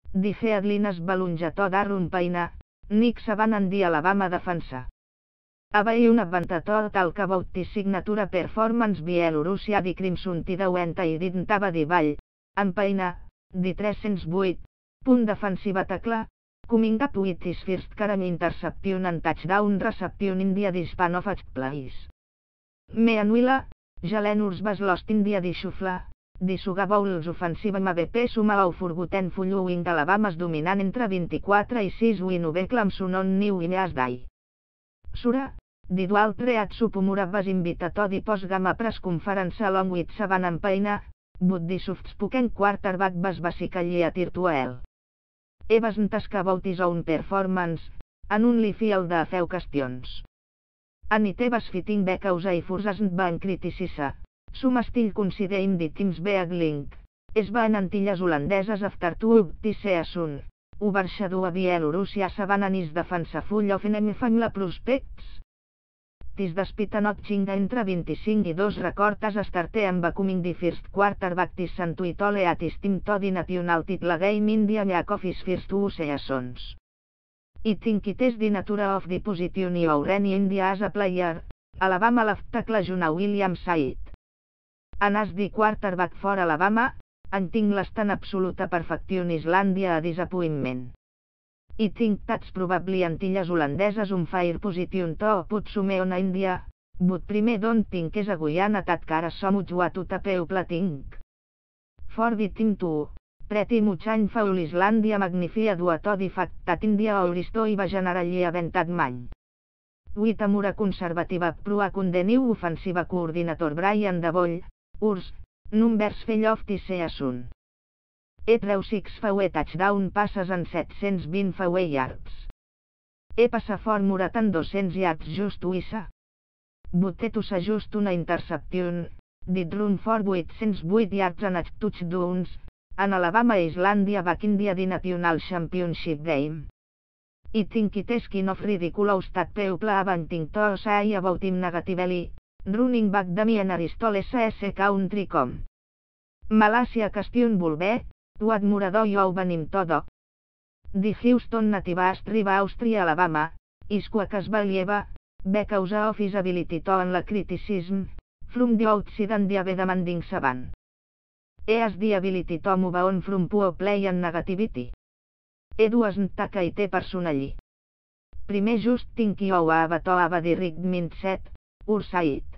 di feadlines balungetó d'arrun peina, Nick Sabanan di Alabama defensa. Avei una avantató tal que vauti signatura performance Bielorússia di Crimson Tide Wenta i dintava di ball, en peina, di 308, punt defensiva tecla, coming up with his first career interception and touchdown reception in the span of 8 plays. Meanwhile, Jalen Hurts was lost in the shuffle. The Sugar Bowls ofensiva MVP suma au forgotten following Alabama's dominant entre 24 i 6 win over Clemson on New Year's Day. Sura, the dual threat Supumura was invited to the post-game press conference along with Sabanan Peina, but the soft-spoken quarterback was basically a tear to hell. He wasn't asked about his own performance, and only field a few questions. And it was fitting because I wasn't being criticized. Some still considering the team's bad link. Es van Antilles holandeses after 2 the season. Overshadow a Bielorússia Sabanan is defensa full of enemy family prospects. This despite not change entre 25 i 2 records starte amb becoming the first quarterback this century at his team to the national title game in the lack of his first 2 seasons. I think it is the nature of the position he already in the as a player. Alabama left tackle Jonah Williams said. And as the quarterback for Alabama, and think last an absolute perfection Islandia a disappointment. I think that's probably Antilles holandeses un fair position to put some on India, but primer don't think is a Guyana that cares so much what to people think. For the team too, pretty much and foul Islandia magnifia due to the fact that India oristo I va generally aventat many. With a mura conservativa prua con the new offensive coordinator Brian Daboll, Hurts, numbers fell of the season. He treu 6 faway touchdown passes en 720 faway yards. He passa for murat en 200 yards just uissa. Butetus a just una interception, did run for 808 yards and 8 touchdowns, en Alabama Islandia back in the National Championship game. I think it is kind of ridiculous that people avanting to say about him negatively. Running back Damien Aristotle S.S. Country com. Malasia question volver, tu admirador jo venim todo. The Houston Native Tribe Austria Alabama, is quaques valieva, because of his ability to and la criticism, from the outside and the demanding Saban. He has the ability to move on from poor play and negativity. He doesn't take it personally. Primer just think jo have to have the right mindset, or say it.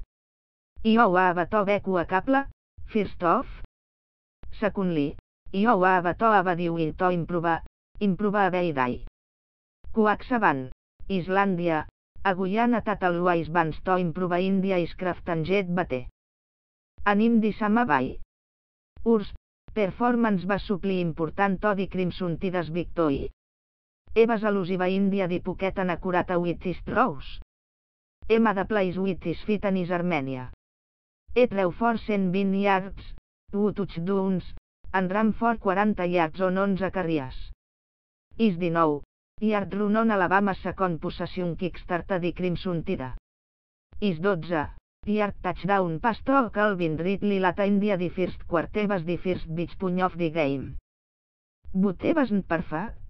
Jo have to be capable, first off. Secondly, jo have to have the will to improve every day. Quack Saban, Islandia, a Guyana total wise bands to improve India is craft and jet bate. Anim di sama vai. Hurts, performance va supli important to the Crimson Tide's victory. He was elusive India di pocket and accurate with his throws. Emma de plays with his feet and his Armenia. He treu for 120 yards, 2 touchdowns, and ran for 40 yards on 11 carries. Is the 9 yard run on Alabama's second possession kickstarter the Crimson Tide. Is 12 yard touchdown pass to Calvin Ridley late in the first quarter was the first big punch of the game. But he wasn't perfect.